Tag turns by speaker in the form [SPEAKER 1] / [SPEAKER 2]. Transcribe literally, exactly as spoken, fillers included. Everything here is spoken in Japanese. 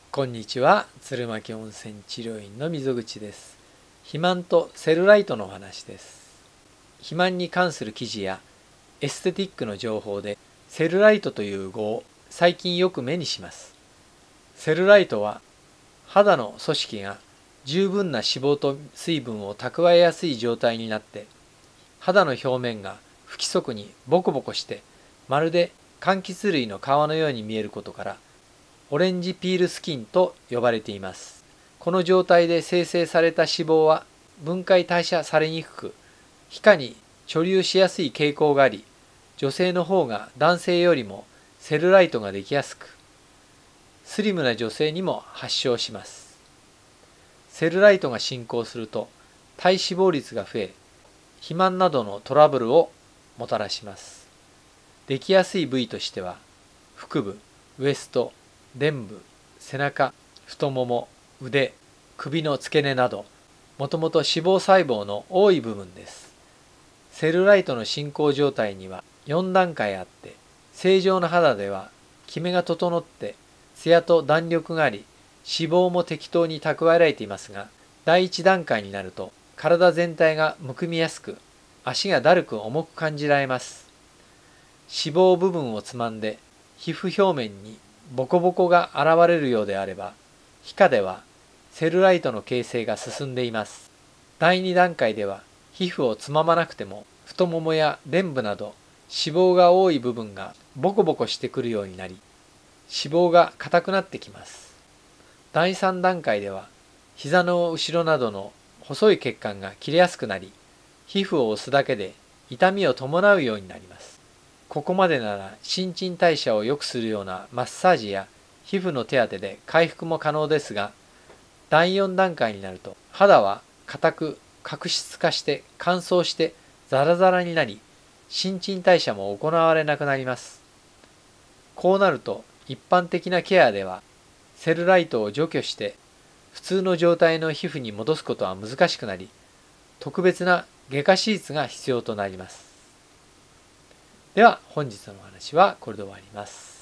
[SPEAKER 1] こんにちは、鶴巻温泉治療院の溝口です。肥満とセルライトのお話です。肥満に関する記事やエステティックの情報でセルライトという語を最近よく目にします。セルライトは肌の組織が十分な脂肪と水分を蓄えやすい状態になって肌の表面が不規則にボコボコしてまるで柑橘類の皮のように見えることからオレンジピールスキンと呼ばれています。この状態で生成された脂肪は分解代謝されにくく、皮下に貯留しやすい傾向があり、女性の方が男性よりもセルライトができやすく、スリムな女性にも発症します。セルライトが進行すると体脂肪率が増え、肥満などのトラブルをもたらします。できやすい部位としては、腹部、ウエスト、臀部、背中、太もも、腕、首の付け根など、もともと脂肪細胞の多い部分です。セルライトの進行状態にはよん段階あって、正常な肌ではキメが整ってツヤと弾力があり、脂肪も適当に蓄えられていますが、だいいち段階になると体全体がむくみやすく、足がだるく重く感じられます。脂肪部分をつまんで皮膚表面にボコボコが現れるようであれば、皮下ではセルライトの形成が進んでいます。だいに段階では皮膚をつままなくても太ももや臀部など脂肪が多い部分がボコボコしてくるようになり、脂肪が硬くなってきます。だいさん段階では膝の後ろなどの細い血管が切れやすくなり、皮膚を押すだけで痛みを伴うようになります。ここまでなら新陳代謝を良くするようなマッサージや皮膚の手当てで回復も可能ですが、だいよん段階になると肌は硬く角質化して乾燥してザラザラになり、新陳代謝も行われなくなります。こうなると一般的なケアではセルライトを除去して普通の状態の皮膚に戻すことは難しくなり、特別な外科手術が必要となります。では本日のお話はこれで終わります。